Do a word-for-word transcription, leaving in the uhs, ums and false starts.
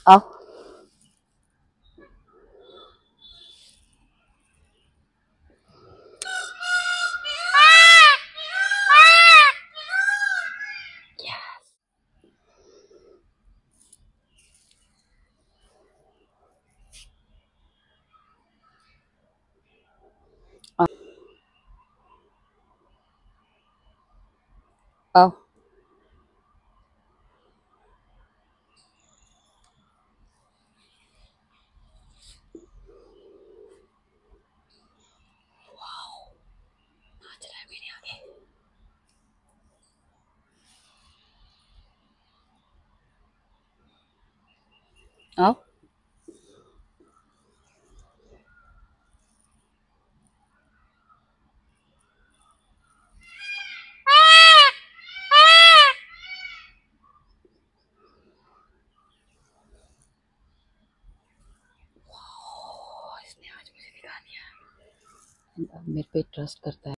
आओ। आओ। नाच रहा है मेरे आगे। आओ। इसने आज मुझे दिखा दिया। अब मेरे पे ट्रस्ट करता है।